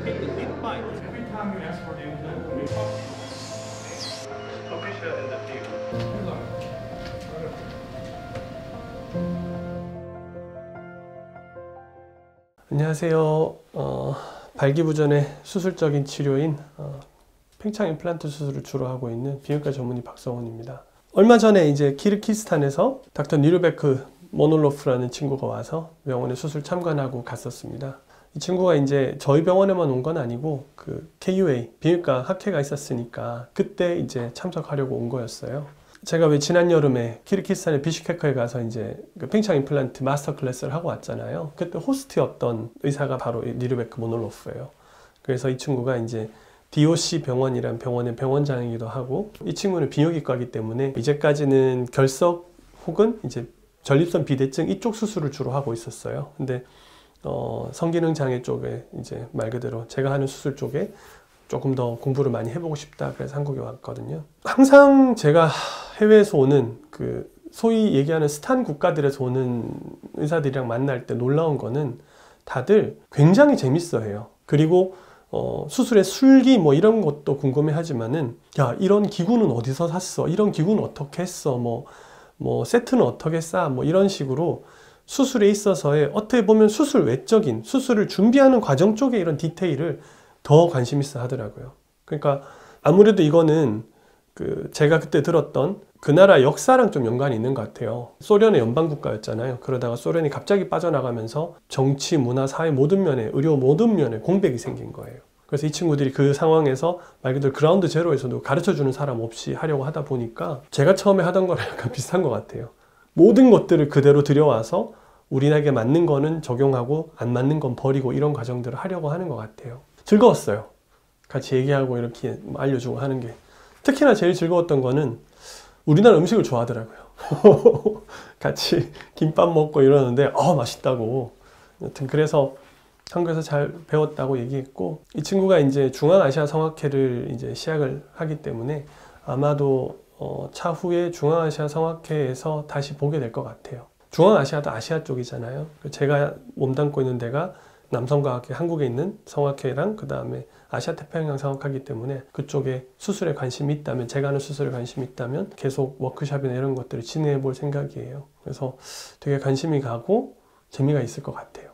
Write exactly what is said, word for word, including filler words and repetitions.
take the lead bite. Every time you ask for the implant, we talk. Location and the field. 안녕하세요. 어, 발기부전의 수술적인 치료인 어, 팽창 임플란트 수술을 주로 하고 있는 비뇨기과 전문의 박성훈입니다. 얼마 전에 이제 키르기스탄에서 닥터 니르베크 모놀로프라는 친구가 와서 병원에 수술 참관하고 갔었습니다. 이 친구가 이제 저희 병원에만 온 건 아니고 그 케이유에이 비뇨기과 학회가 있었으니까 그때 이제 참석하려고 온 거였어요. 제가 왜 지난 여름에 키르기스탄의 비슈케크에 가서 이제 그 팽창 임플란트 마스터 클래스를 하고 왔잖아요. 그때 호스트였던 의사가 바로 니르베크 모놀로프예요. 그래서 이 친구가 이제 디오씨 병원이란 병원의 병원장이기도 하고, 이 친구는 비뇨기과이기 때문에 이제까지는 결석 혹은 이제 전립선 비대증 이쪽 수술을 주로 하고 있었어요. 근데 어, 성기능 장애 쪽에 이제 말 그대로 제가 하는 수술 쪽에 조금 더 공부를 많이 해보고 싶다 그래서 한국에 왔거든요. 항상 제가 해외에서 오는 그 소위 얘기하는 스탄 국가들에서 오는 의사들이랑 만날 때 놀라운 거는 다들 굉장히 재밌어 해요. 그리고 어, 수술의 술기 뭐 이런 것도 궁금해 하지만은, 야, 이런 기구는 어디서 샀어? 이런 기구는 어떻게 했어? 뭐, 뭐 세트는 어떻게 싸? 뭐 이런 식으로 수술에 있어서의 어떻게 보면 수술 외적인 수술을 준비하는 과정 쪽에 이런 디테일을 더 관심 있어 하더라고요. 그러니까 아무래도 이거는 그 제가 그때 들었던 그 나라 역사랑 좀 연관이 있는 것 같아요. 소련의 연방국가였잖아요. 그러다가 소련이 갑자기 빠져나가면서 정치, 문화, 사회 모든 면에, 의료 모든 면에 공백이 생긴 거예요. 그래서 이 친구들이 그 상황에서 말 그대로 그라운드 제로에서도 가르쳐주는 사람 없이 하려고 하다 보니까 제가 처음에 하던 거랑 약간 비슷한 것 같아요. 모든 것들을 그대로 들여와서 우리에게 맞는 거는 적용하고 안 맞는 건 버리고 이런 과정들을 하려고 하는 것 같아요. 즐거웠어요. 같이 얘기하고 이렇게 알려주고 하는 게. 특히나 제일 즐거웠던 거는 우리나라 음식을 좋아하더라고요. 같이 김밥 먹고 이러는데 어 맛있다고. 여튼 그래서 한국에서 잘 배웠다고 얘기했고, 이 친구가 이제 중앙아시아 성악회를 이제 시작을 하기 때문에 아마도 어, 차후에 중앙아시아 성악회에서 다시 보게 될 것 같아요. 중앙아시아도 아시아 쪽이잖아요. 제가 몸담고 있는 데가 남성과학회, 한국에 있는 성악회랑 그 다음에 아시아 태평양 성악하기 때문에 그쪽에 수술에 관심이 있다면, 제가 하는 수술에 관심이 있다면 계속 워크숍이나 이런 것들을 진행해 볼 생각이에요. 그래서 되게 관심이 가고 재미가 있을 것 같아요.